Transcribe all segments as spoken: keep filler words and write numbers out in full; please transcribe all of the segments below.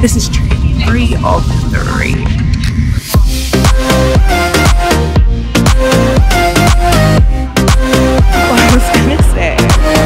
This is training three of three. What I was gonna say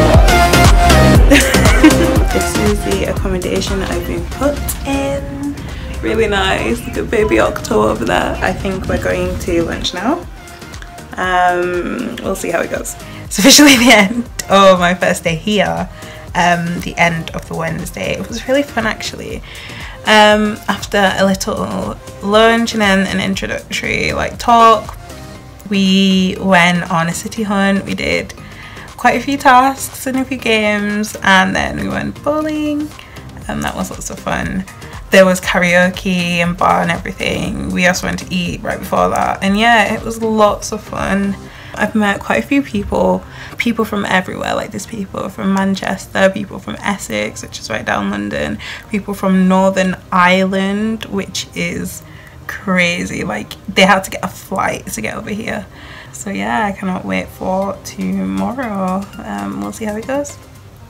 this is the accommodation that I've been put in. Really nice. Look at baby Octo over there. I think we're going to lunch now. Um, we'll see how it goes. It's officially the end of my first day here. Um, the end of the Wednesday. It was really fun actually. Um, after a little lunch and then an introductory like talk, we went on a city hunt. We did quite a few tasks and a few games, and then we went bowling, and that was lots of fun. There was karaoke and bar and everything. We also went to eat right before that, and yeah, it was lots of fun. I've met quite a few people, people from everywhere. Like there's people from Manchester, people from Essex, which is right down London, people from Northern Ireland, which is crazy. Like they had to get a flight to get over here. So yeah, I cannot wait for tomorrow. Um, we'll see how it goes.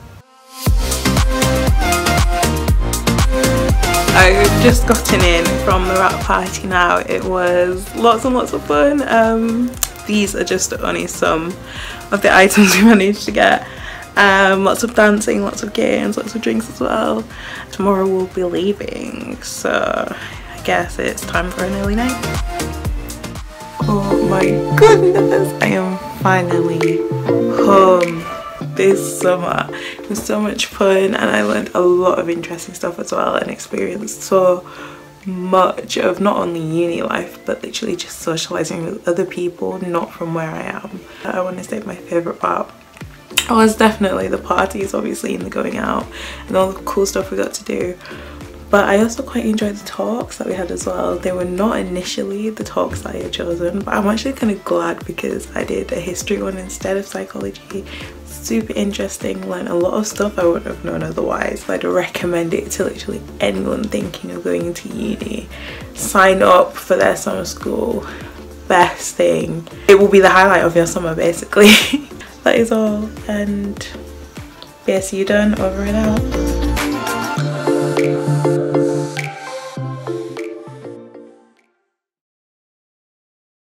I've just gotten in from the wrap party now. It was lots and lots of fun. Um, these are just only some of the items we managed to get. Um, lots of dancing, lots of games, lots of drinks as well. Tomorrow we'll be leaving, so I guess it's time for an early night. Oh my goodness, I am finally home this summer. It was so much fun, and I learned a lot of interesting stuff as well, and experienced so much of not only uni life but literally just socializing with other people not from where I am. I want to say my favorite part was definitely the parties, obviously, and the going out and all the cool stuff we got to do. But I also quite enjoyed the talks that we had as well. They were not initially the talks that I had chosen, but I'm actually kind of glad because I did a history one instead of psychology. Super interesting, learned a lot of stuff I wouldn't have known otherwise. I'd recommend it to literally anyone thinking of going into uni. Sign up for their summer school. Best thing. It will be the highlight of your summer basically. That is all, and B S U done, over and out.